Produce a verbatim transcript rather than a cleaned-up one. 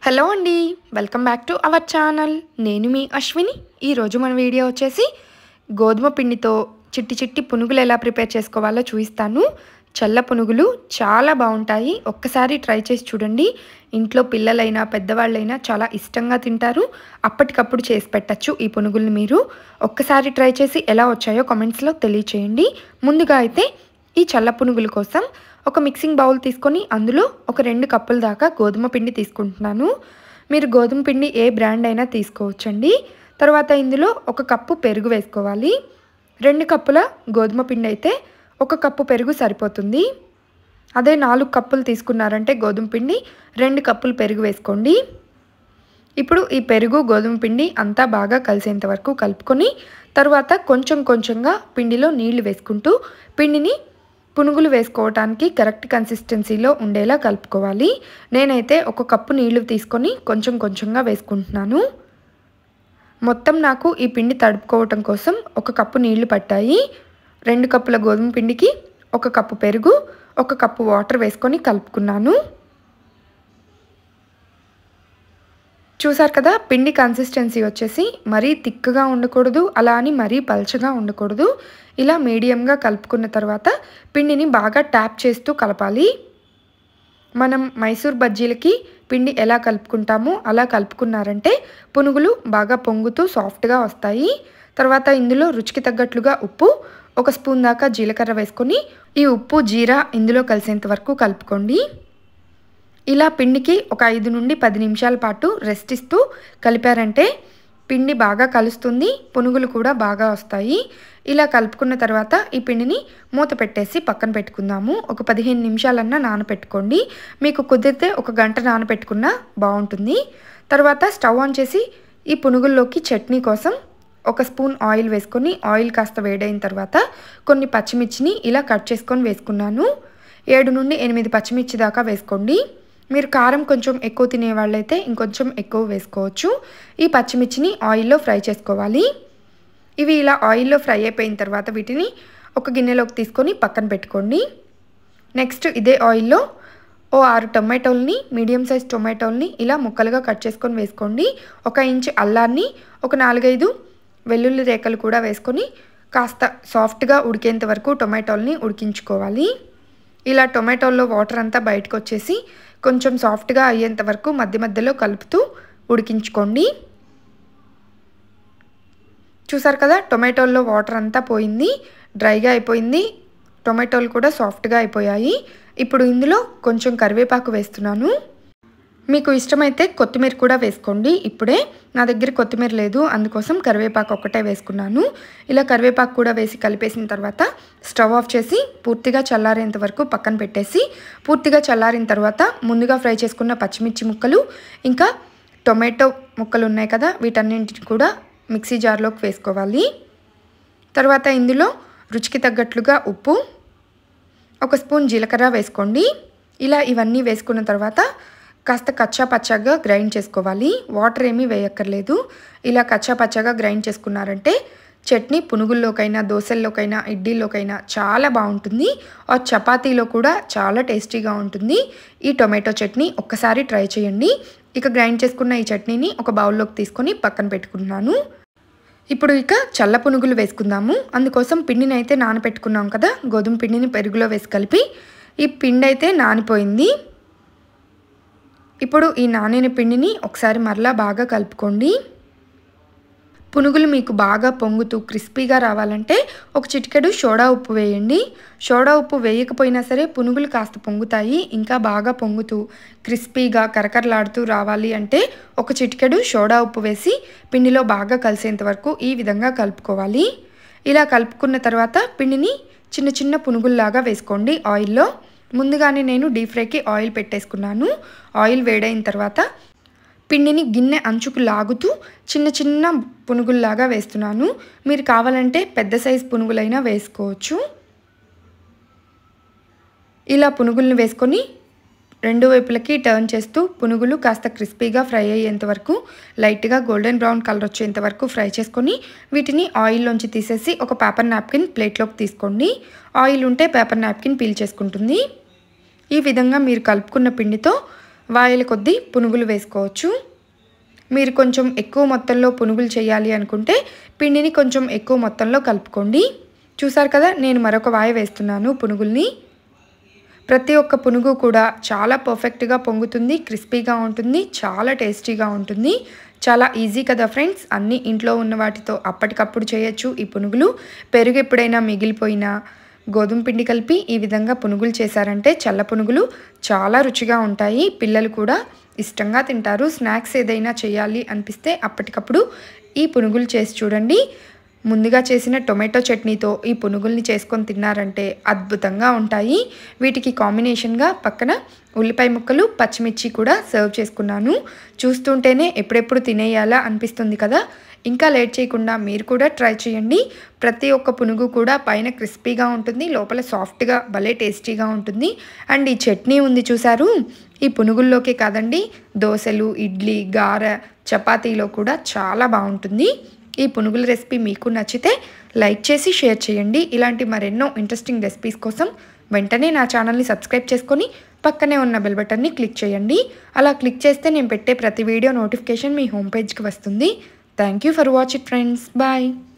Hello అండి, welcome back to our channel. నేను మీ అశ్విని. ఈరోజు మన వీడియో వచ్చేసి గోధుమ పిండితో చిట్టి చిట్టి పునుగులు ఎలా ప్రిపేర్ చేసుకోవాలో చూపిస్తాను. చల్ల పునుగులు చాలా బాగుంటాయి. ఒక్కసారి ట్రై చేసి చూడండి. ఇంట్లో పిల్లలైనా పెద్దవాళ్ళైనా చాలా ఇష్టంగా తింటారు. అప్పటికప్పుడు చేసి పెట్టచ్చు ఈ పునుగుల్ని. మీరు ఒక్కసారి ట్రై చేసి ఎలా వచ్చాయో కామెంట్స్లో తెలియచేయండి. ముందుగా అయితే ఈ చల్ల పునుగుల కోసం ఒక మిక్సింగ్ బౌల్ తీసుకొని అందులో ఒక రెండు కప్పుల దాకా గోధుమ పిండి తీసుకుంటున్నాను. మీరు గోధుమ పిండి ఏ బ్రాండ్ అయినా తీసుకోవచ్చండి. తర్వాత ఇందులో ఒక కప్పు పెరుగు వేసుకోవాలి. రెండు కప్పుల గోధుమ పిండి అయితే ఒక కప్పు పెరుగు సరిపోతుంది. అదే నాలుగు కప్పులు తీసుకున్నారంటే గోధుమ పిండి రెండు కప్పులు పెరుగు వేసుకోండి. ఇప్పుడు ఈ పెరుగు గోధుమ పిండి అంతా బాగా కలిసేంత వరకు కలుపుకొని తర్వాత కొంచెం కొంచెంగా పిండిలో నీళ్లు వేసుకుంటూ పిండిని పునుగులు వేసుకోవడానికి కరెక్ట్ కన్సిస్టెన్సీలో ఉండేలా కలుపుకోవాలి. నేనైతే ఒక కప్పు నీళ్లు తీసుకొని కొంచెం కొంచెంగా వేసుకుంటున్నాను. మొత్తం నాకు ఈ పిండి తడుపుకోవటం కోసం ఒక కప్పు నీళ్లు పట్టాయి. రెండు కప్పుల గోధుమ పిండికి ఒక కప్పు పెరుగు, ఒక కప్పు వాటర్ వేసుకొని కలుపుకున్నాను. చూసారు కదా, పిండి కన్సిస్టెన్సీ వచ్చేసి మరీ థిక్గా ఉండకూడదు, అలా అని మరీ పల్చగా ఉండకూడదు. ఇలా మీడియంగా కలుపుకున్న తర్వాత పిండిని బాగా ట్యాప్ చేస్తూ కలపాలి. మనం మైసూర్ బజ్జీలకి పిండి ఎలా కలుపుకుంటామో అలా కలుపుకున్నారంటే పునుగులు బాగా పొంగుతూ సాఫ్ట్గా వస్తాయి. తర్వాత ఇందులో రుచికి తగ్గట్లుగా ఉప్పు, ఒక స్పూన్ దాకా జీలకర్ర వేసుకొని ఈ ఉప్పు జీరా ఇందులో కలిసేంత వరకు కలుపుకోండి. ఇలా పిండికి ఒక ఐదు నుండి పది నిమిషాల పాటు రెస్ట్ ఇస్తూ కలిపారంటే పిండి బాగా కలుస్తుంది, పునుగులు కూడా బాగా వస్తాయి. ఇలా కలుపుకున్న తర్వాత ఈ పిండిని మూత పెట్టేసి పక్కన పెట్టుకుందాము. ఒక పదిహేను నిమిషాలన్నా నానపెట్టుకోండి. మీకు కుదిరితే ఒక గంట నానపెట్టుకున్నా బాగుంటుంది. తర్వాత స్టవ్ ఆన్ చేసి ఈ పునుగుల్లోకి చట్నీ కోసం ఒక స్పూన్ ఆయిల్ వేసుకొని ఆయిల్ కాస్త వేడైన తర్వాత కొన్ని పచ్చిమిర్చిని ఇలా కట్ చేసుకొని వేసుకున్నాను. ఏడు నుండి ఎనిమిది పచ్చిమిర్చి దాకా వేసుకోండి. మీరు కారం కొంచెం ఎక్కువ తినే వాళ్ళైతే ఇంకొంచెం ఎక్కువ వేసుకోవచ్చు. ఈ పచ్చిమిర్చిని ఆయిల్లో ఫ్రై చేసుకోవాలి. ఇవి ఇలా ఆయిల్లో ఫ్రై అయిపోయిన తర్వాత వీటిని ఒక గిన్నెలోకి తీసుకొని పక్కన పెట్టుకోండి. నెక్స్ట్ ఇదే ఆయిల్లో ఓ ఆరు టొమాటోల్ని, మీడియం సైజ్ టొమాటోల్ని ఇలా ముక్కలుగా కట్ చేసుకొని వేసుకోండి. ఒక ఇంచు అల్లాన్ని, ఒక నాలుగైదు వెల్లుల్లి రేఖలు కూడా వేసుకొని కాస్త సాఫ్ట్గా ఉడికేంత వరకు టొమాటోల్ని ఉడికించుకోవాలి. ఇలా టొమాటోల్లో వాటర్ అంతా బయటకు వచ్చేసి కొంచెం సాఫ్ట్గా అయ్యేంత వరకు మధ్య మధ్యలో కలుపుతూ ఉడికించుకోండి. చూసారు కదా, టొమాటోల్లో వాటర్ అంతా పోయింది, డ్రైగా అయిపోయింది. టొమాటోలు కూడా సాఫ్ట్గా అయిపోయాయి. ఇప్పుడు ఇందులో కొంచెం కరివేపాకు వేస్తున్నాను. మీకు ఇష్టమైతే కొత్తిమీర కూడా వేసుకోండి. ఇప్పుడే నా దగ్గర కొత్తిమీర లేదు, అందుకోసం కరివేపాకు ఒక్కటే వేసుకున్నాను. ఇలా కరివేపాకు కూడా వేసి కలిపేసిన తర్వాత స్టవ్ ఆఫ్ చేసి పూర్తిగా చల్లారేంత వరకు పక్కన పెట్టేసి పూర్తిగా చల్లారిన తర్వాత ముందుగా ఫ్రై చేసుకున్న పచ్చిమిర్చి ముక్కలు ఇంకా టొమాటో ముక్కలు ఉన్నాయి కదా, వీటన్నింటిని కూడా మిక్సీ జార్లోకి వేసుకోవాలి. తర్వాత ఇందులో రుచికి తగ్గట్లుగా ఉప్పు, ఒక స్పూన్ జీలకర్ర వేసుకోండి. ఇలా ఇవన్నీ వేసుకున్న తర్వాత కాస్త కచ్చా పచ్చాగా గ్రైండ్ చేసుకోవాలి. వాటర్ ఏమీ వేయక్కర్లేదు. ఇలా కచ్చా పచ్చాగా గ్రైండ్ చేసుకున్నారంటే చట్నీ పునుగుల్లోకైనా, దోశల్లోకైనా, ఇడ్లీలోకైనా చాలా బాగుంటుంది. ఆ చపాతీలో కూడా చాలా టేస్టీగా ఉంటుంది ఈ టొమాటో చట్నీ. ఒక్కసారి ట్రై చేయండి. ఇక గ్రైండ్ చేసుకున్న ఈ చట్నీని ఒక బౌల్లోకి తీసుకొని పక్కన పెట్టుకున్నాను. ఇప్పుడు ఇక చల్ల పునుగులు వేసుకుందాము. అందుకోసం పిండిని అయితే నానపెట్టుకున్నాం కదా, గోధుమ పిండిని పెరుగులో వేసి కలిపి ఈ పిండి అయితే నానిపోయింది. ఇప్పుడు ఈ నానిన పిండిని ఒకసారి మరలా బాగా కలుపుకోండి. పునుగులు మీకు బాగా పొంగుతూ క్రిస్పీగా రావాలంటే ఒక చిటికెడు సోడా ఉప్పు వేయండి. సోడా ఉప్పు వేయకపోయినా సరే పునుగులు కాస్త పొంగుతాయి. ఇంకా బాగా పొంగుతూ క్రిస్పీగా కరకరలాడుతూ రావాలి అంటే ఒక చిటికెడు సోడా ఉప్పు వేసి పిండిలో బాగా కలిసేంత వరకు ఈ విధంగా కలుపుకోవాలి. ఇలా కలుపుకున్న తర్వాత పిండిని చిన్న చిన్న పునుగుల్లాగా వేసుకోండి ఆయిల్లో. ముందుగానే నేను డీప్ ఫ్రైకి ఆయిల్ పెట్టేసుకున్నాను. ఆయిల్ వేడైన తర్వాత పిండిని గిన్నె అంచుకు లాగుతూ చిన్న చిన్న పునుగుల్లాగా వేస్తున్నాను. మీరు కావాలంటే పెద్ద సైజు పునుగులైనా వేసుకోవచ్చు. ఇలా పునుగుల్ని వేసుకొని రెండు వైపులకి టర్న్ చేస్తూ పునుగులు కాస్త క్రిస్పీగా ఫ్రై అయ్యేంత వరకు లైట్గా గోల్డెన్ బ్రౌన్ కలర్ వచ్చేంత వరకు ఫ్రై చేసుకొని వీటిని ఆయిల్లోంచి తీసేసి ఒక పేపర్ నాప్కిన్ ప్లేట్లోకి తీసుకోండి. ఆయిల్ ఉంటే పేపర్ నాప్కిన్ పీల్ చేసుకుంటుంది. ఈ విధంగా మీరు కలుపుకున్న పిండితో వాయిల కొద్దీ పునుగులు వేసుకోవచ్చు. మీరు కొంచెం ఎక్కువ మొత్తంలో పునుగులు చేయాలి అనుకుంటే పిండిని కొంచెం ఎక్కువ మొత్తంలో కలుపుకోండి. చూసారు కదా, నేను మరొక వాయి వేస్తున్నాను పునుగుల్ని. ప్రతి ఒక్క పునుగు కూడా చాలా పర్ఫెక్ట్గా పొంగుతుంది, క్రిస్పీగా ఉంటుంది, చాలా టేస్టీగా ఉంటుంది. చాలా ఈజీ కదా ఫ్రెండ్స్. అన్నీ ఇంట్లో ఉన్న వాటితో అప్పటికప్పుడు చేయొచ్చు ఈ పునుగులు. పెరుగు ఎప్పుడైనా మిగిలిపోయినా గోధుమ పిండి కలిపి ఈ విధంగా పునుగులు చేశారంటే చల్ల పునుగులు చాలా రుచిగా ఉంటాయి. పిల్లలు కూడా ఇష్టంగా తింటారు. స్నాక్స్ ఏదైనా చేయాలి అనిపిస్తే అప్పటికప్పుడు ఈ పునుగులు చేసి చూడండి. ముందుగా చేసిన టొమాటో చట్నీతో ఈ పునుగుల్ని చేసుకొని తిన్నారంటే అద్భుతంగా ఉంటాయి. వీటికి కాంబినేషన్గా పక్కన ఉల్లిపాయ ముక్కలు, పచ్చిమిర్చి కూడా సర్వ్ చేసుకున్నాను. చూస్తుంటేనే ఎప్పుడెప్పుడు తినేయాలా అనిపిస్తుంది కదా. ఇంకా లేట్ చేయకుండా మీరు కూడా ట్రై చేయండి. ప్రతి ఒక్క పునుగు కూడా పైన క్రిస్పీగా ఉంటుంది, లోపల సాఫ్ట్గా భలే టేస్టీగా ఉంటుంది. అండ్ ఈ చట్నీ ఉంది చూసారు, ఈ పునుగుల్లోకే కాదండి, దోశలు, ఇడ్లీ, గారె, చపాతీలో కూడా చాలా బాగుంటుంది. ఈ పునుగుల రెసిపీ మీకు నచ్చితే లైక్ చేసి షేర్ చేయండి. ఇలాంటి మరెన్నో ఇంట్రెస్టింగ్ రెసిపీస్ కోసం వెంటనే నా ఛానల్ని సబ్స్క్రైబ్ చేసుకొని పక్కనే ఉన్న బెల్ బటన్ని క్లిక్ చేయండి. అలా క్లిక్ చేస్తే నేను పెట్టే ప్రతి వీడియో నోటిఫికేషన్ మీ హోమ్ పేజ్కి వస్తుంది. Thank you for watch it friends. Bye.